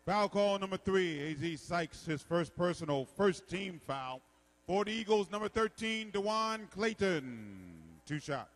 Foul call number 3, A.Z. Sykes, his first personal, first team foul. For the Eagles, number 13, DeJuan Clayton. 2 shots.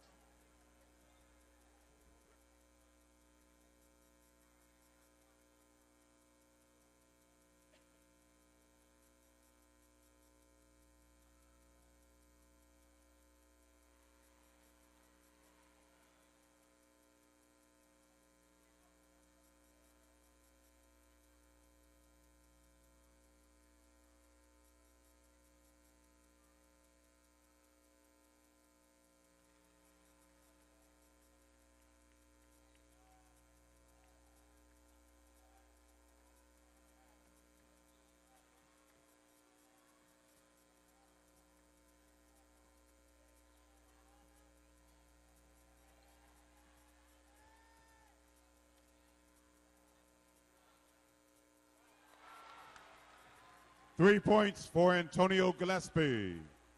Three points for Antonio Gillespie.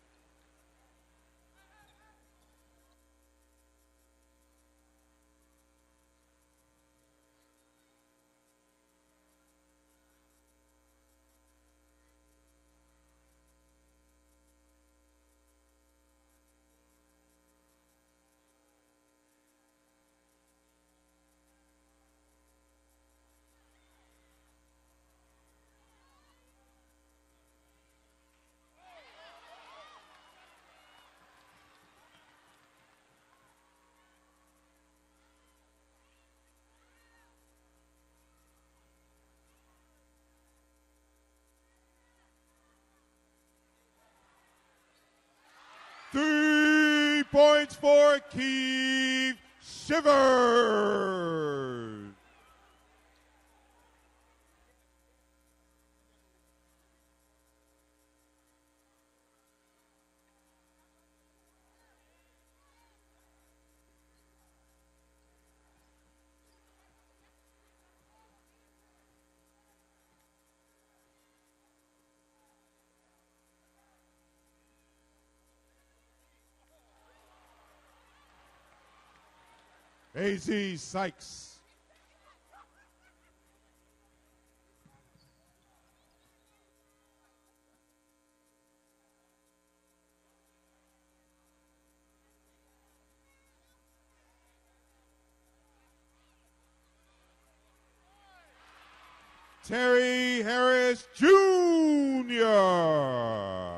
Three points for Keith Shivers. A.Z. Sykes. Terry Harris Jr.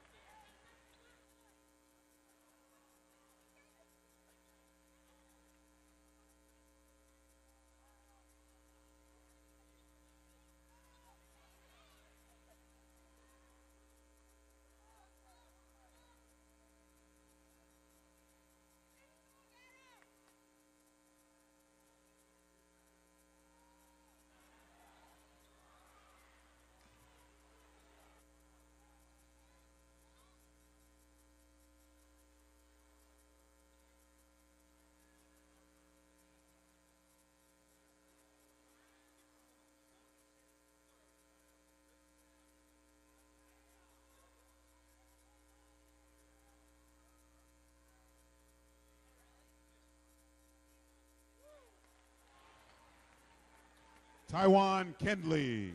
'Taiwan Kendley.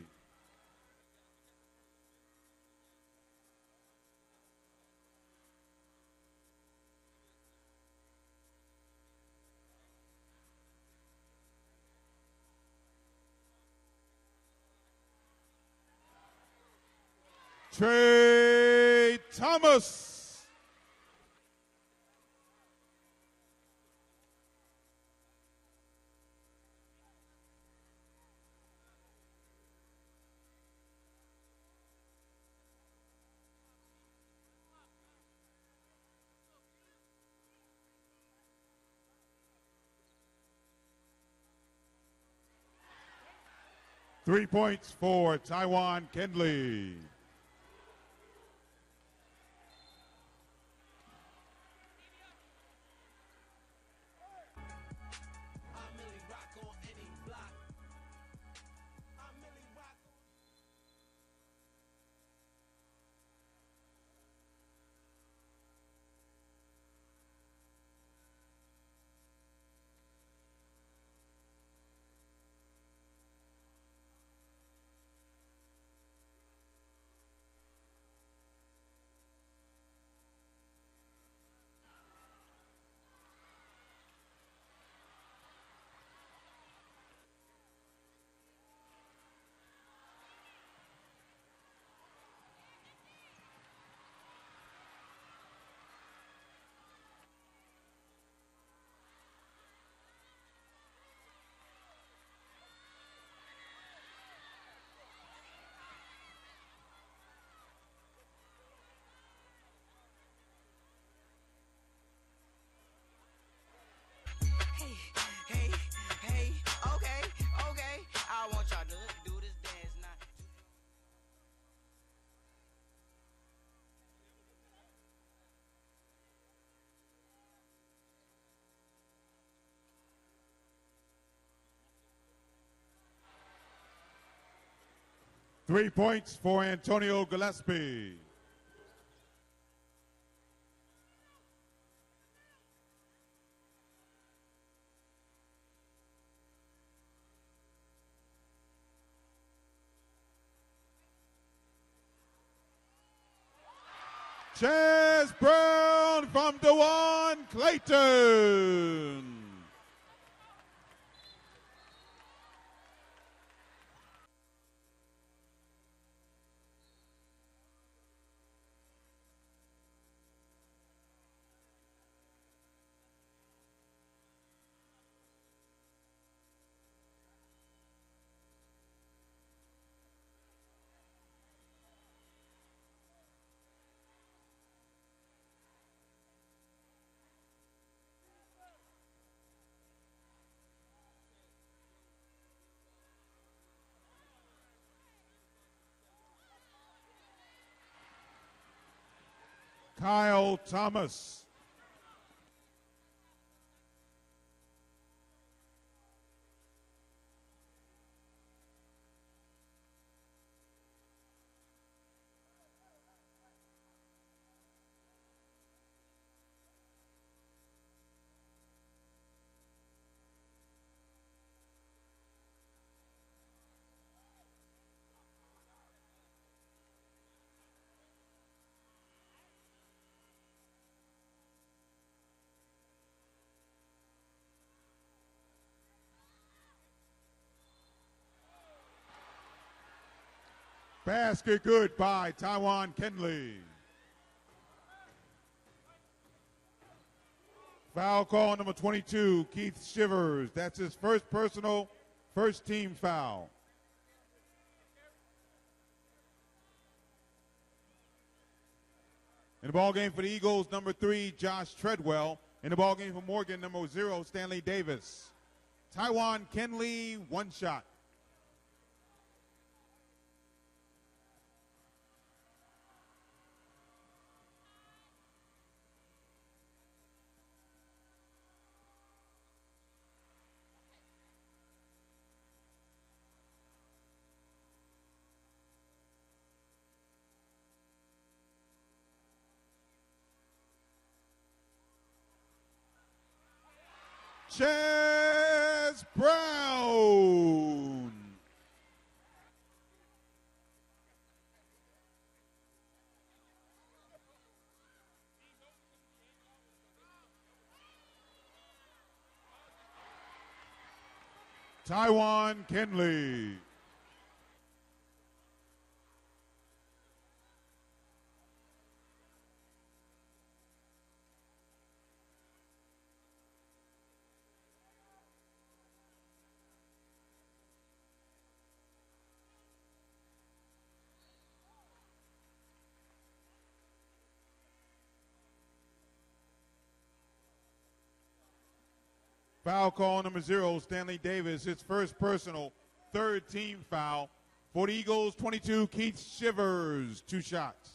Trey Thomas. 3 points for Taiwan Kendley. 3 points for Antonio Gillespie. Chaz Brown from DeJuan Clayton. Kyle Thomas. Basket good by Taiwan Kenley. Foul call number 22, Keith Shivers. That's his first personal, first team foul. In the ball game for the Eagles, number 3, Josh Treadwell. In the ball game for Morgan, number 0, Stanley Davis. Taiwan Kenley, 1 shot. Chaz Brown. Taiwan Kenley. Foul call number 0, Stanley Davis, his first personal, third team foul. For the Eagles, 22, Keith Shivers, 2 shots.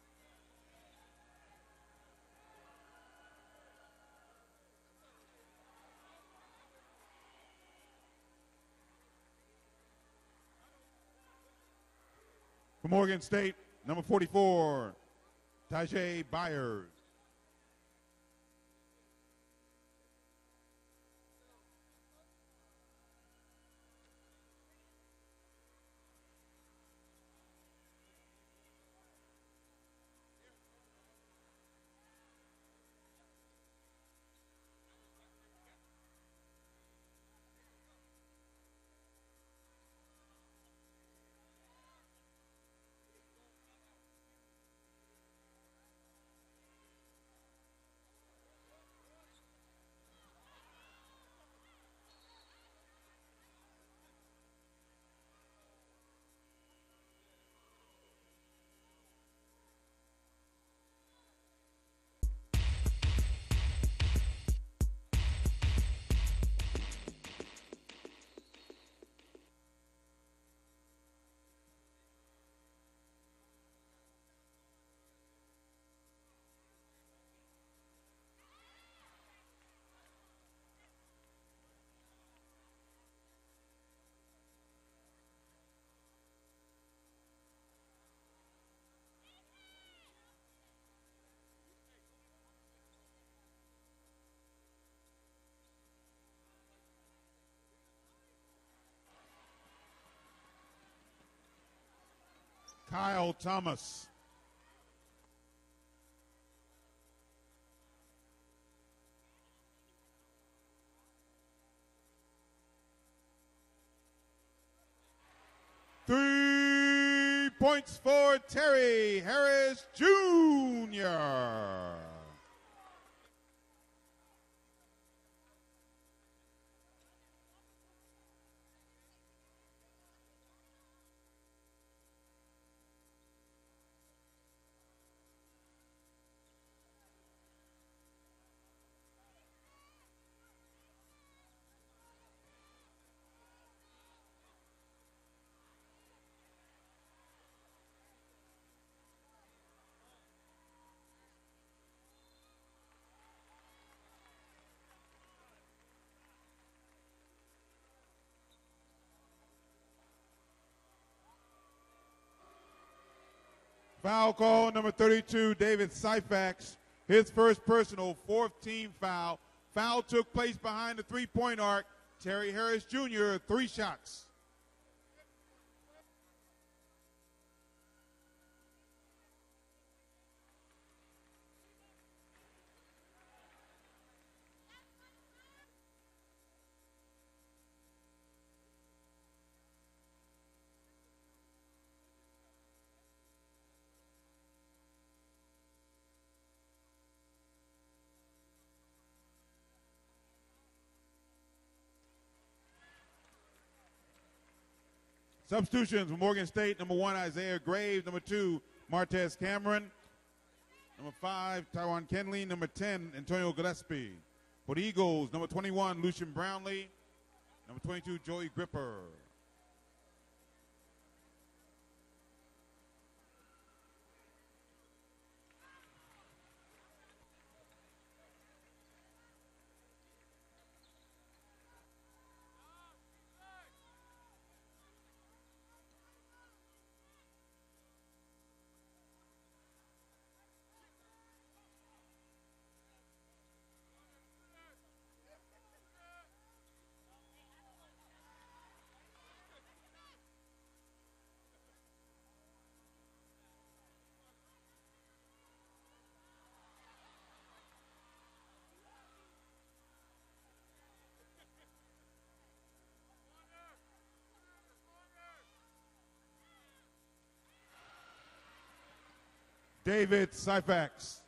For Morgan State, number 44, Tajay Byers. Kyle Thomas. Three points for Terry Harris Jr. Foul call number 32, David Syfax. His first personal, fourth team foul. Foul took place behind the three-point arc. Terry Harris Jr., 3 shots. Substitutions for Morgan State, number 1, Isaiah Graves. Number 2, Martez Cameron. Number 5, Tywan Kenley. Number 10, Antonio Gillespie. For the Eagles, number 21, Lucian Brownlee. Number 22, Joey Gripper. David Syfax.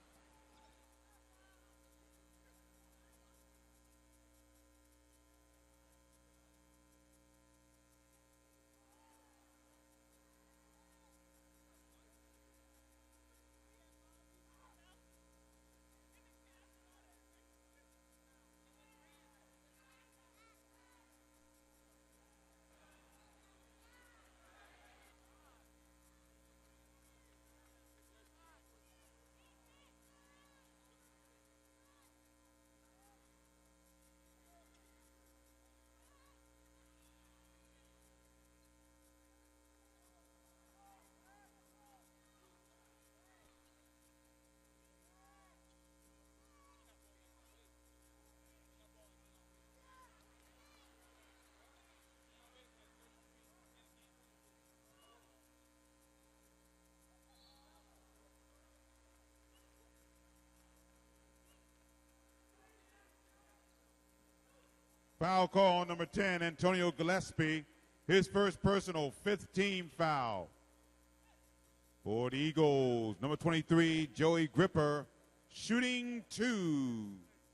Foul call number 10, Antonio Gillespie. His first personal, 5th team foul. For the Eagles, number 23, Joey Gripper, shooting 2.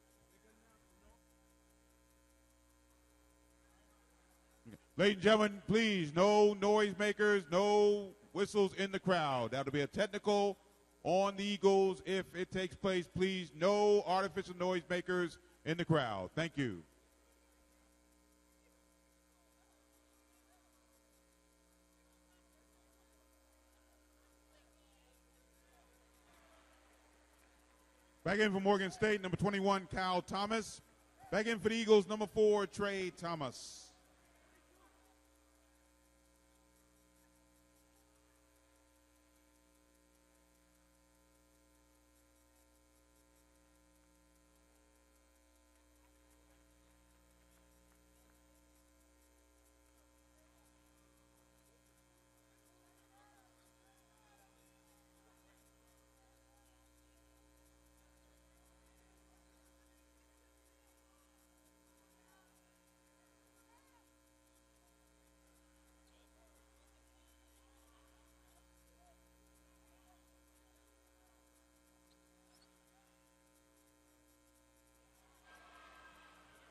Ladies and gentlemen, please, no noisemakers, no whistles in the crowd. That'll be a technical on the Eagles if it takes place. Please, no artificial noisemakers in the crowd. Thank you. Back in for Morgan State, number 21, Kyle Thomas. Back in for the Eagles, number 4, Trey Thomas.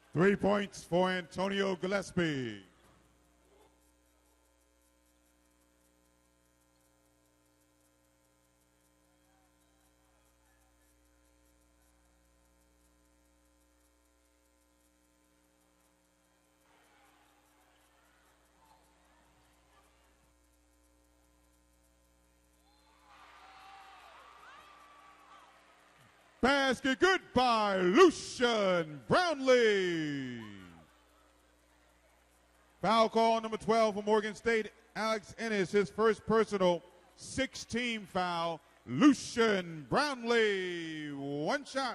3 points for Antonio Gillespie. Basket good by Lucian Brownlee. Foul call number 12 for Morgan State, Alex Ennis, his first personal, 6-team foul. Lucian Brownlee, one shot.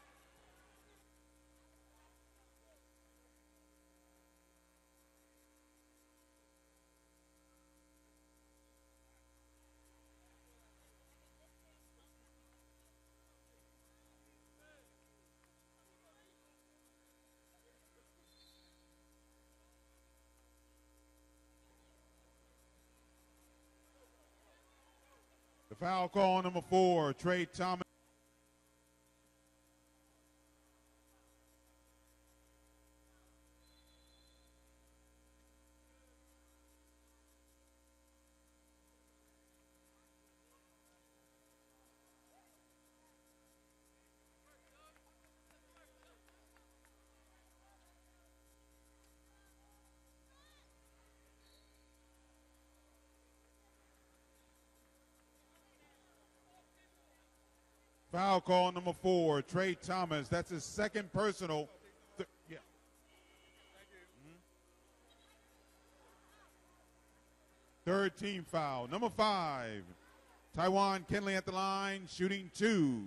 The foul call number 4, Trey Thomas. Foul call number 4, Trey Thomas. That's his second personal. Yeah. Third team foul. Number 5, Taiwan Kenley at the line, shooting 2.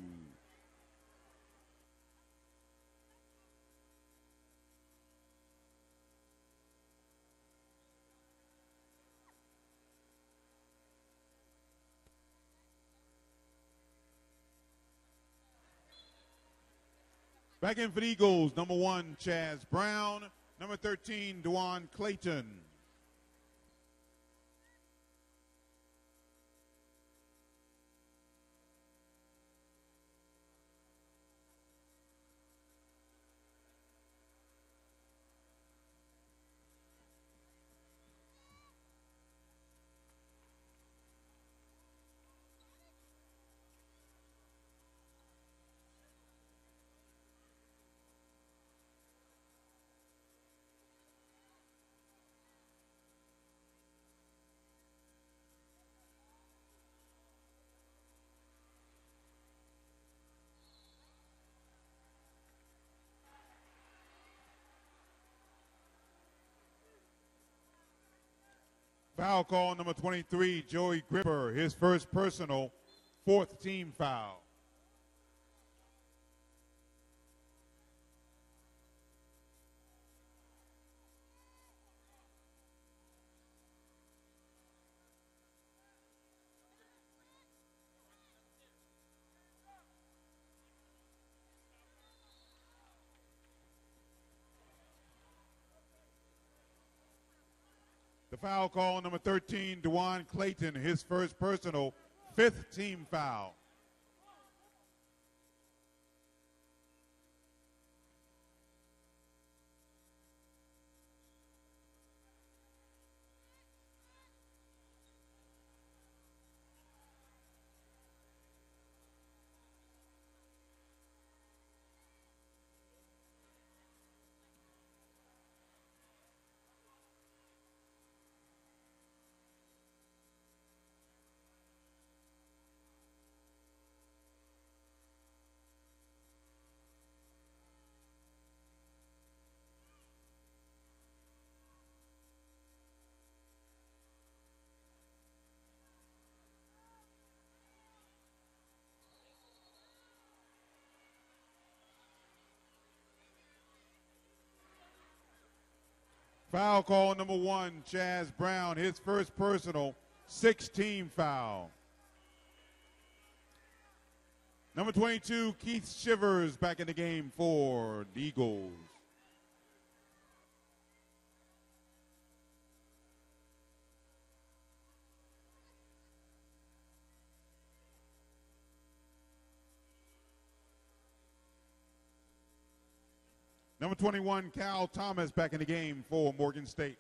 Back in for the Eagles, number 1, Chaz Brown. Number 13, Dewan Clayton. Foul call number 23, Joey Gripper, his first personal, 4th team foul. The foul call number 13, Dewan Clayton, his first personal, 5th team foul. Foul call number 1, Chaz Brown, his first personal, 6th team foul. Number 22, Keith Shivers, back in the game for the Eagles. Number 21, Cal Thomas, back in the game for Morgan State.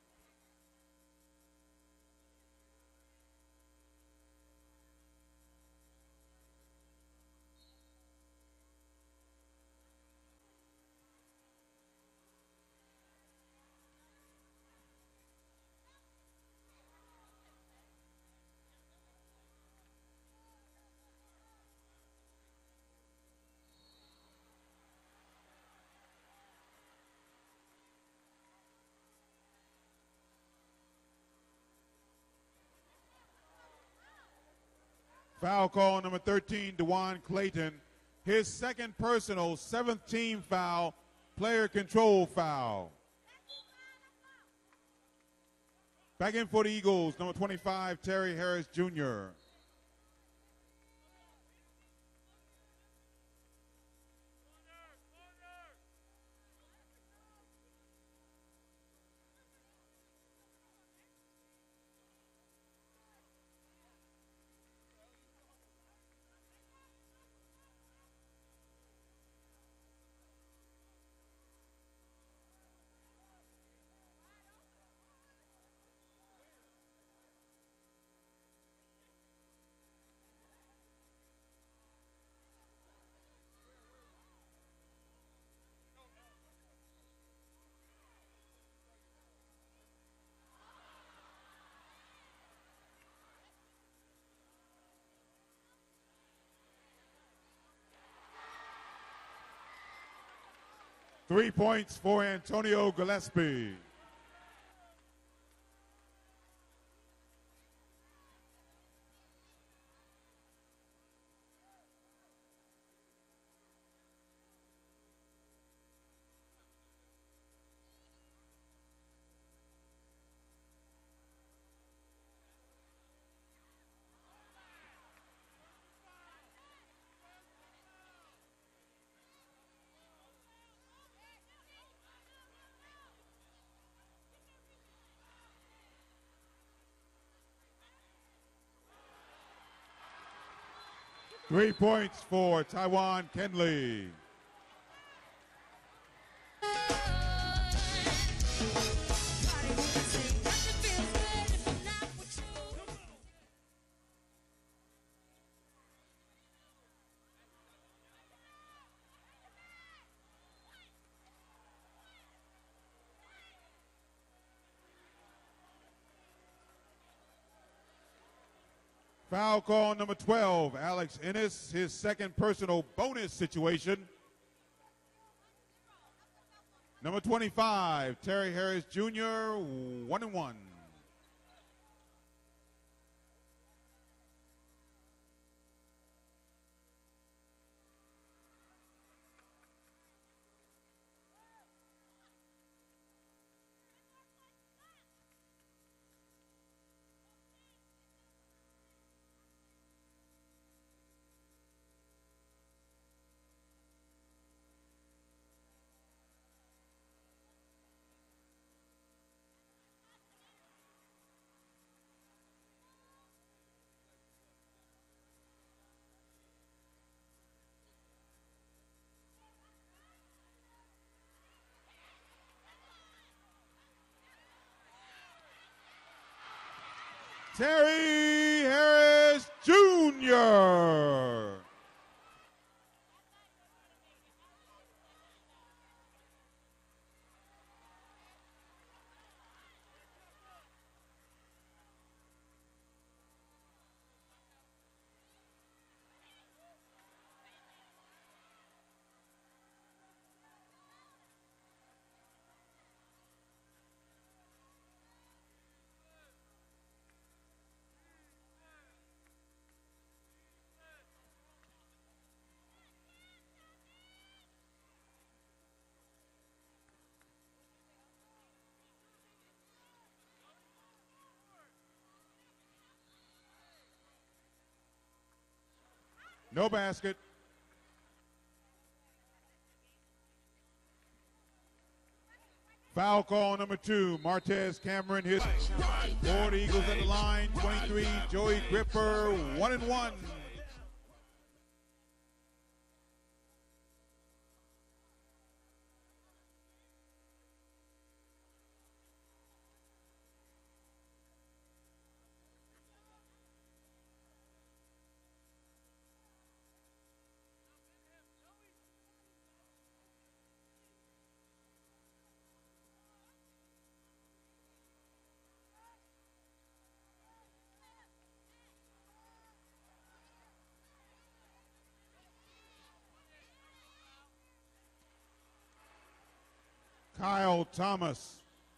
Foul call number 13, DeJuan Clayton. His second personal, 7th team foul, player control foul. Back in for the Eagles, number 25, Terry Harris Jr. Three points for Antonio Gillespie. Three points for Taiwan Kenley. Foul call number 12, Alex Ennis, his second personal bonus situation. Number 25, Terry Harris Jr., 1-1. Terry Harris Jr. No basket. Foul call number 2, Martez Cameron. His for the Eagles at the line, 23, Joey Gripper, 1-1. Kyle Thomas.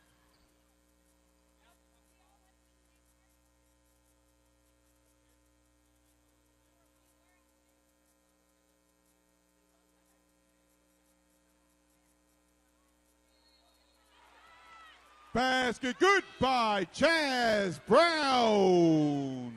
Basket good by Chaz Brown.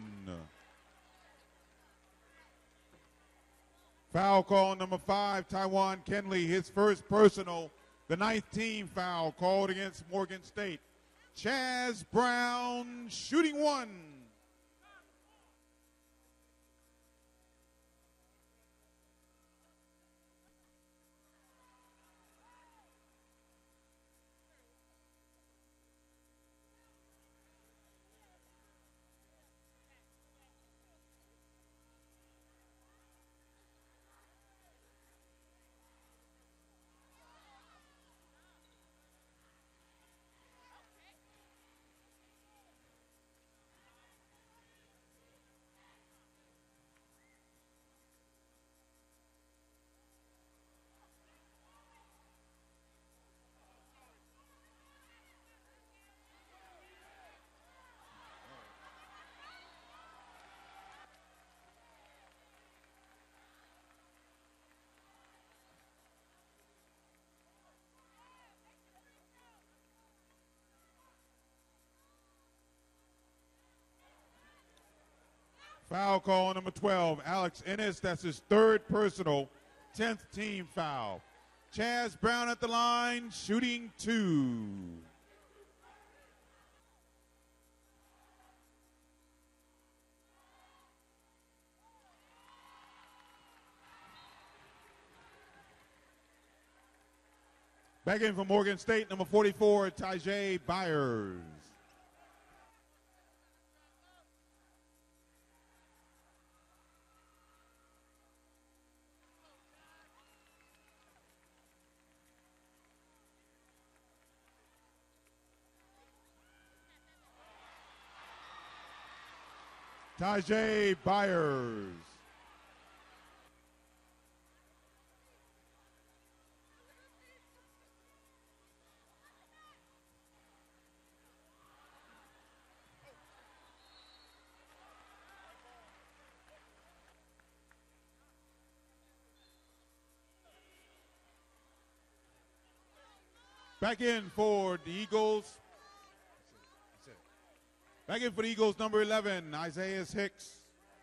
Foul call number 5, Tywan Kenley, his first personal, the 9th team foul called against Morgan State. Chaz Brown shooting one. Foul call number 12, Alex Ennis. That's his third personal, 10th team foul. Chaz Brown at the line, shooting two. Back in for Morgan State, number 44, Tajay Byers. Tajay Byers. Back in for the Eagles. Back in for the Eagles, number 11, Isaiah Hicks.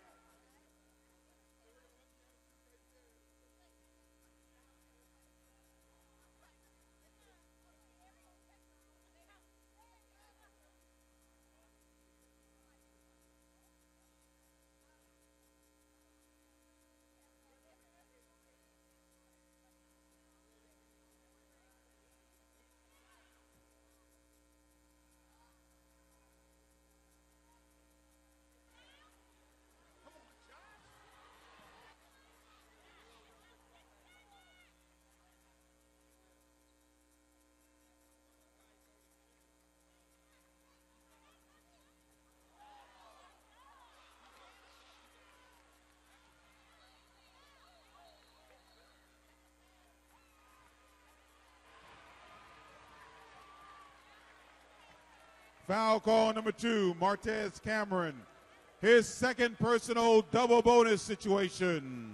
Foul call number 2, Martez Cameron. His second personal double bonus situation.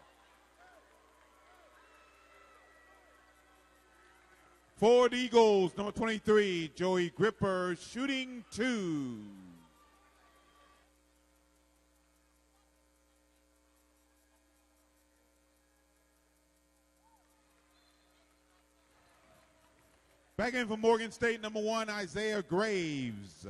For the Eagles, number 23, Joey Gripper, shooting two. Back in for Morgan State, number 1, Isaiah Graves.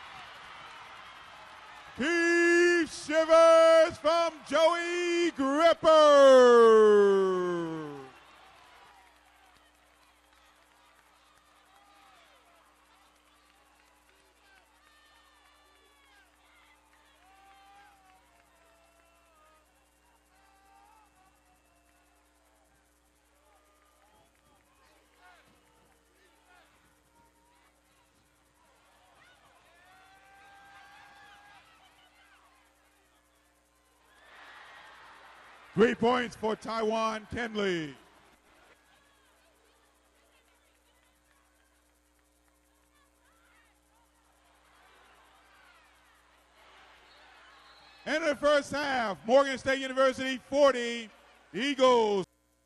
Keith Shivers from Joey Gripper. Shepard. Three points for Taiwan Kenley. In the first half, Morgan State University 40, Eagles.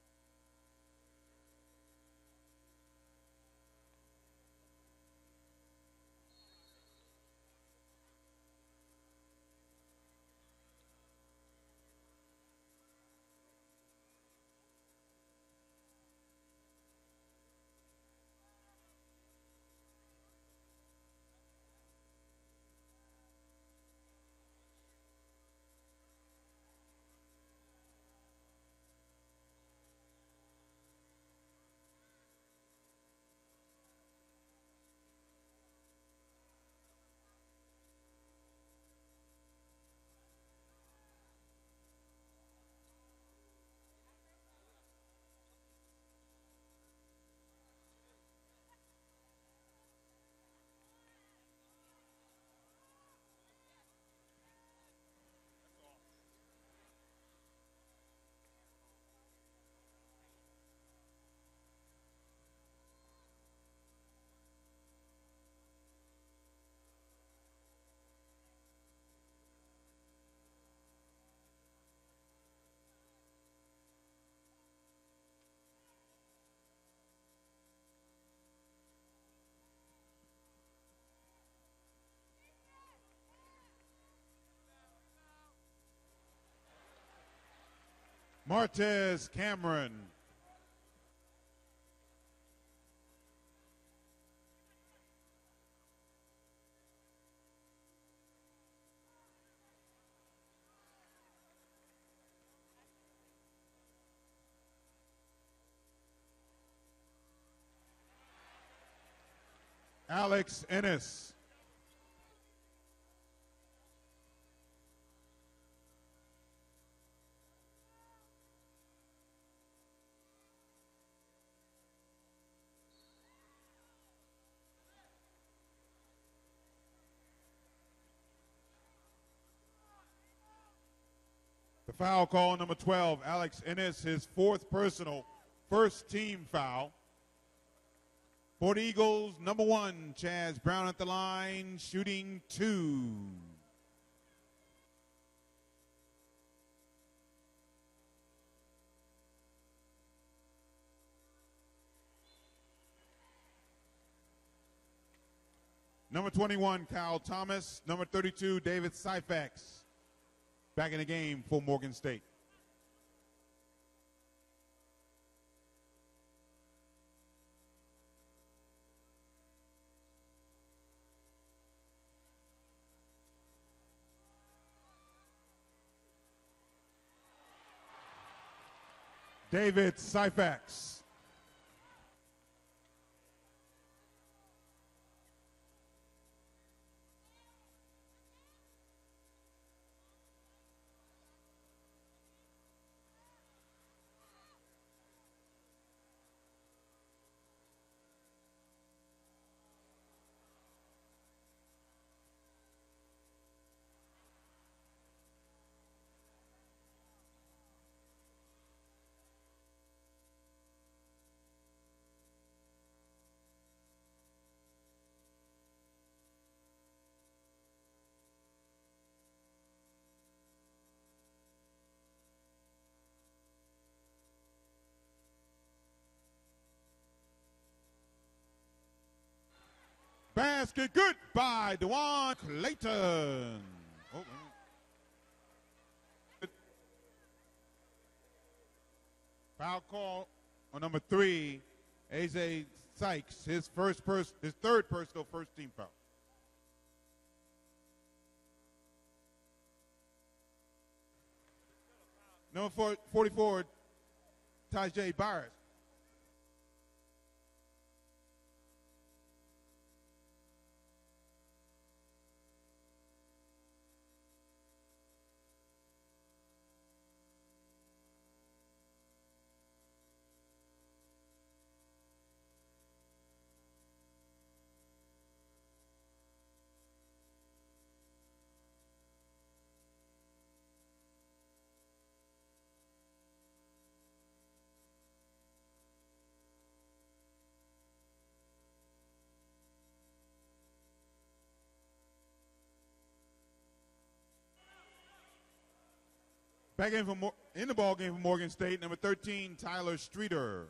Martez Cameron. Alex Ennis. The foul call, number 12, Alex Ennis, his fourth personal, first team foul. For the Eagles, number 1, Chaz Brown at the line, shooting 2. Number 21, Kyle Thomas. Number 32, David Syfax. Back in the game for Morgan State. David Syfax. Basket good by DeJuan Clayton. Oh, foul call on number 3, AJ Sykes, his third personal first team foul. Number 44, Tajay Barris. Back in the ball game for Morgan State, number 13, Tyler Streeter.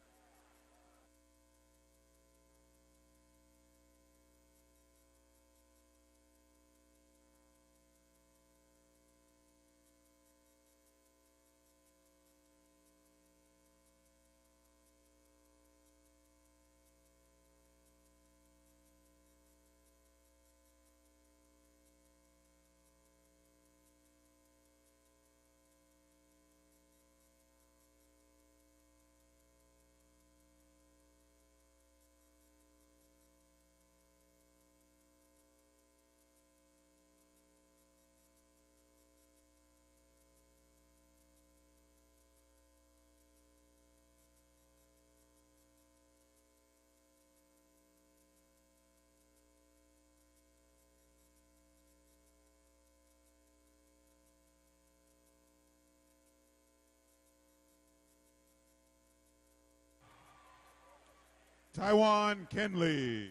Taiwan Kenley.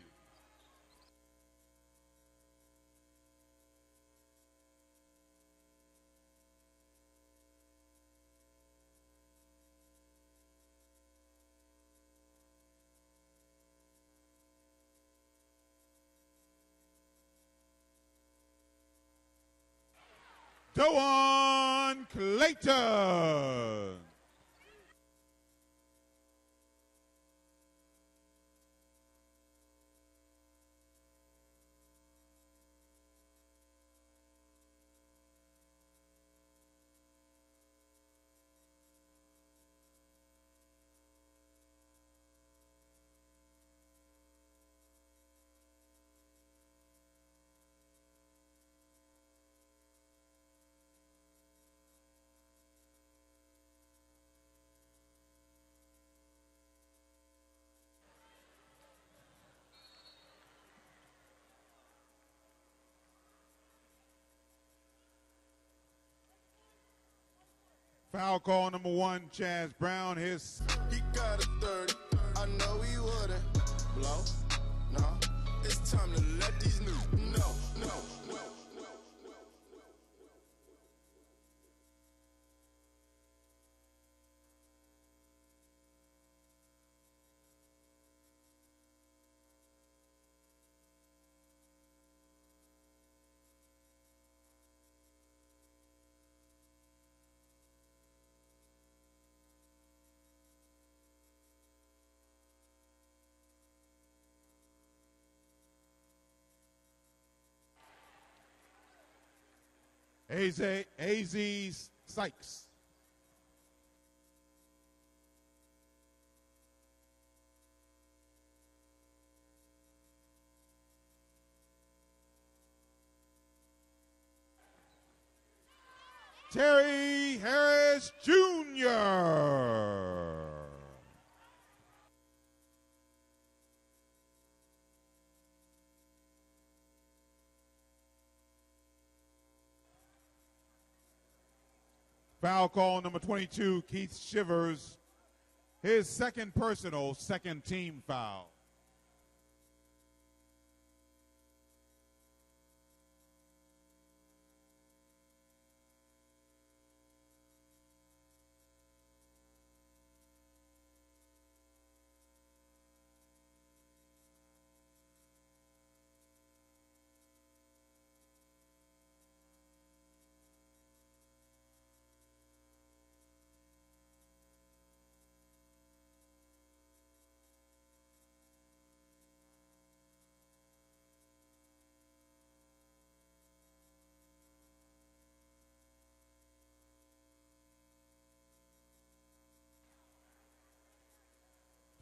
Doan Clayton. Foul call number 1, Chaz Brown. He got a 30. I know he wouldn't blow. No, it's time to let these new. No. AZ Sykes. Terry Harris Jr. Foul call number 22, Keith Shivers. His second personal, second team foul.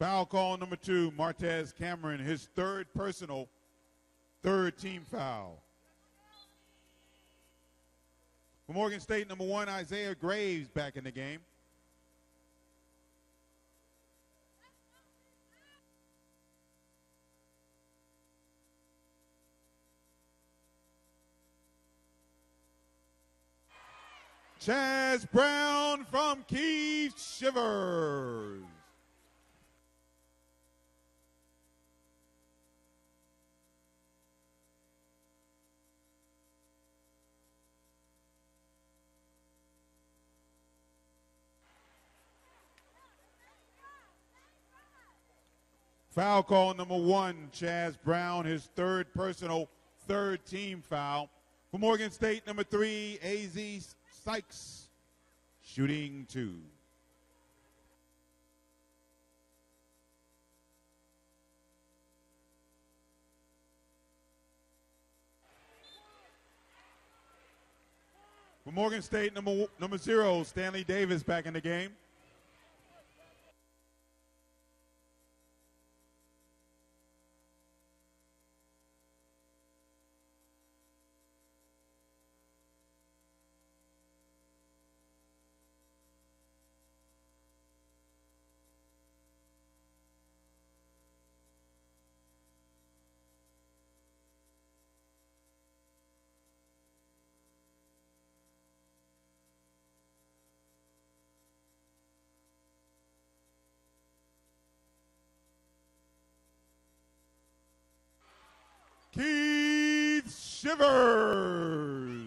Foul call number 2, Martez Cameron, his third personal, third team foul. For Morgan State, number 1, Isaiah Graves back in the game. Chaz Brown from Keith Shivers. Foul call number 1, Chaz Brown, his third personal, third team foul. For Morgan State, number 3, A.Z. Sykes, shooting 2. For Morgan State, number 0, Stanley Davis back in the game. Keith Shivers.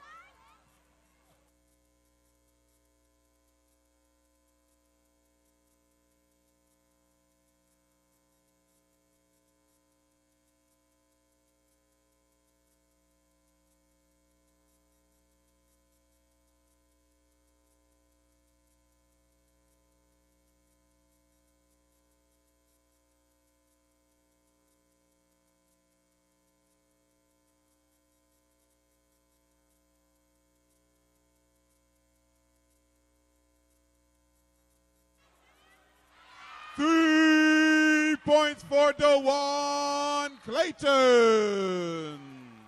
Points for DeJuan Clayton.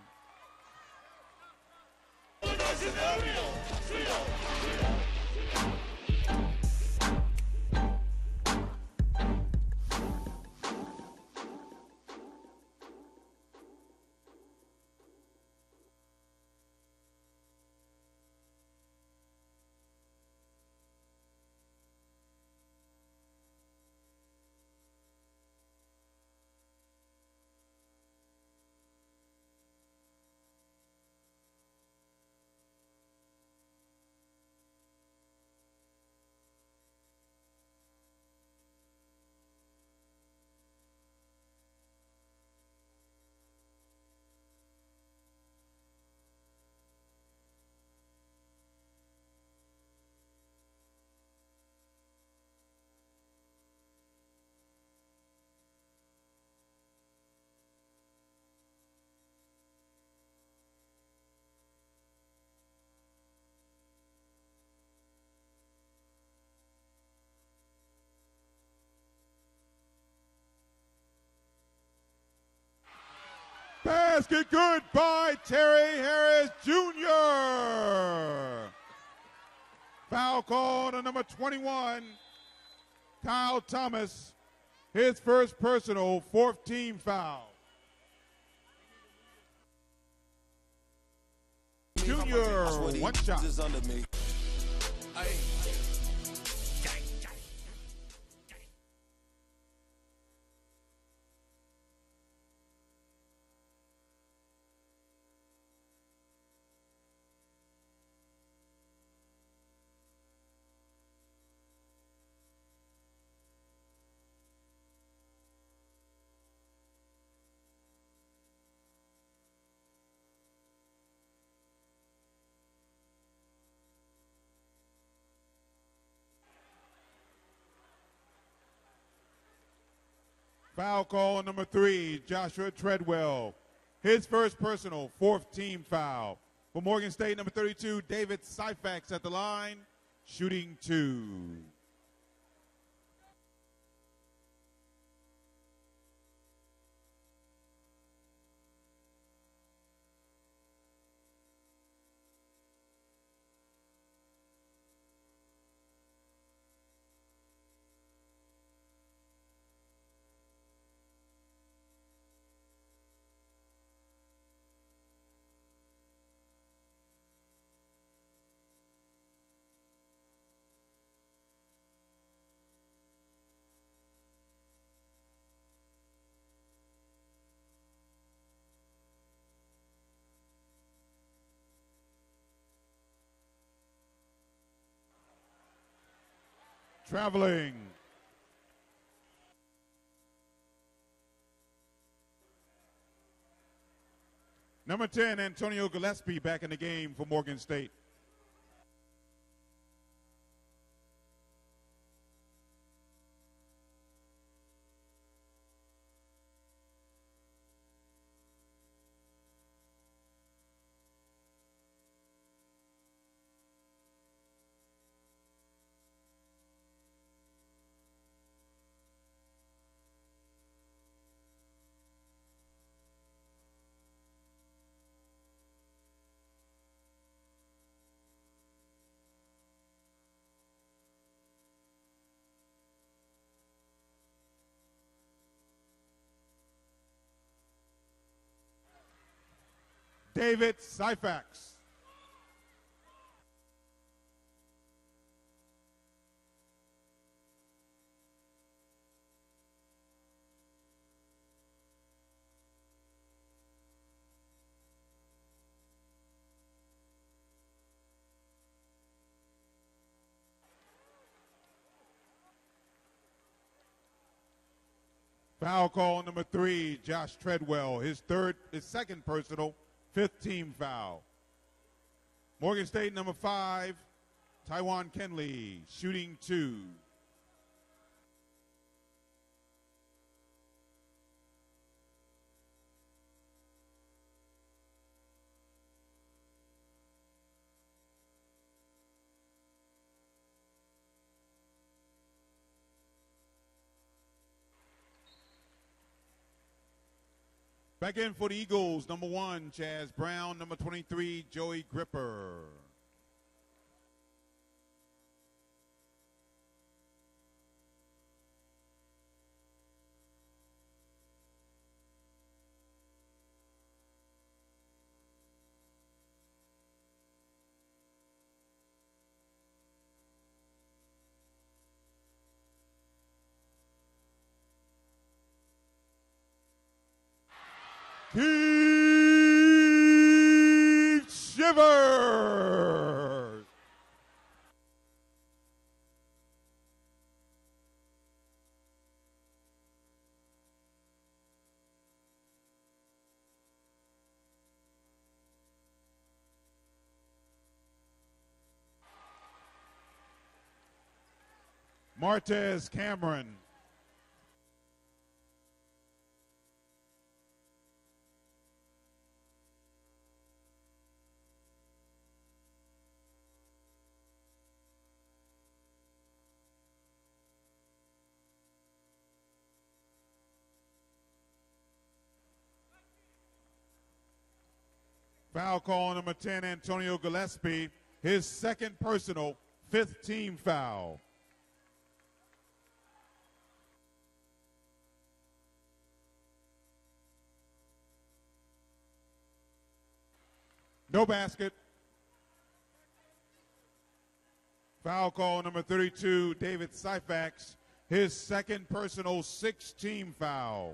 Basket good by Terry Harris Jr. Foul call to number 21, Kyle Thomas. His first personal, fourth team foul. Junior, one shot. Foul call number 3, Joshua Treadwell. His first personal, fourth team foul. For Morgan State, number 32, David Syfax at the line, shooting 2. traveling. Number 10, Antonio Gillespie back in the game for Morgan State. David Syfax. Foul call number 3, Josh Treadwell. His second personal, 5th team foul. Morgan State number 5, Taiwan Kenley, shooting 2. Back in for the Eagles, number 1, Chaz Brown, number 23, Joey Gripper. Keith Shivers. Martez Cameron. Foul call number 10, Antonio Gillespie. His second personal, 5th team foul. No basket. Foul call number 32, David Syfax. His second personal, 6th team foul.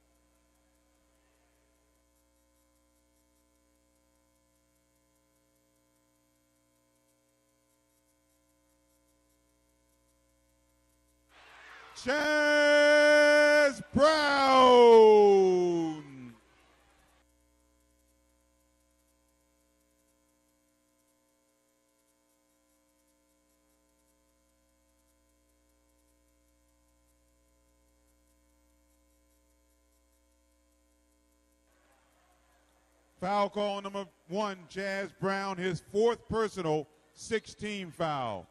Chaz Brown. Foul call number 1, Chaz Brown, his 4th personal, 6th team foul.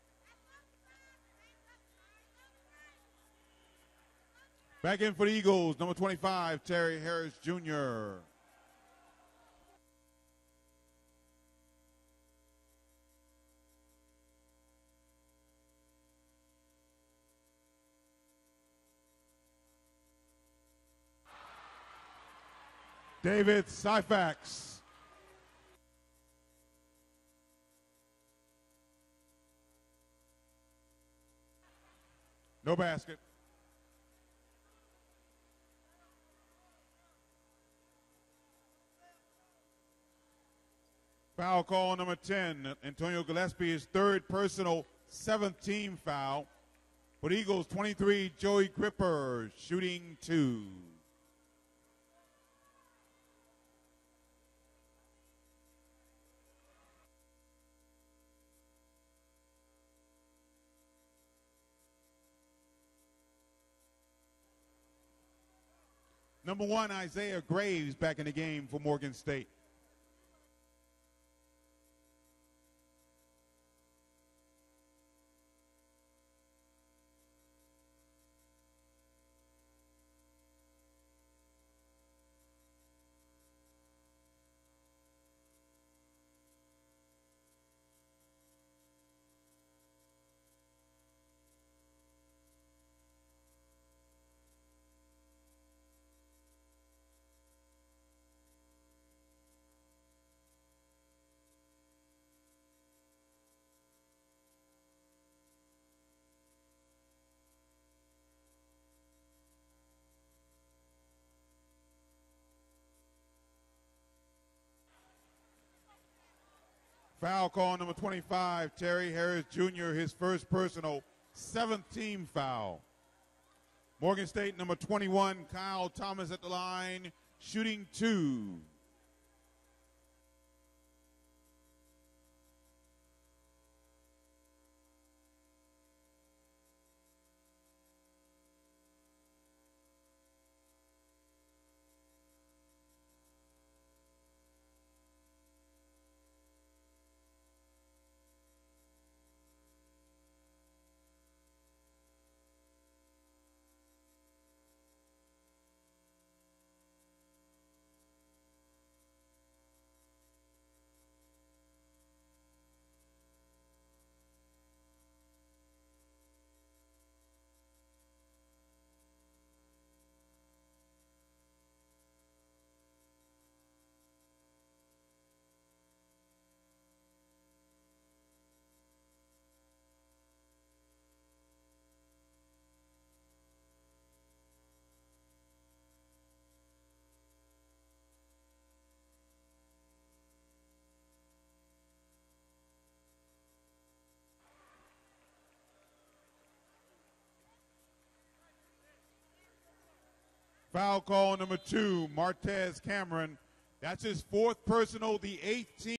Back in for the Eagles, number 25, Terry Harris Jr. David Syfax. No basket. Foul call number 10, Antonio Gillespie, his 3rd personal, 7th team foul. For the Eagles, 23, Joey Gripper, shooting 2. Number 1, Isaiah Graves, back in the game for Morgan State. Foul call number 25, Terry Harris Jr., his first personal, 7th team foul. Morgan State, number 21, Kyle Thomas at the line, shooting 2. Foul call number 2, Martez Cameron. That's his 4th personal, the 8th team.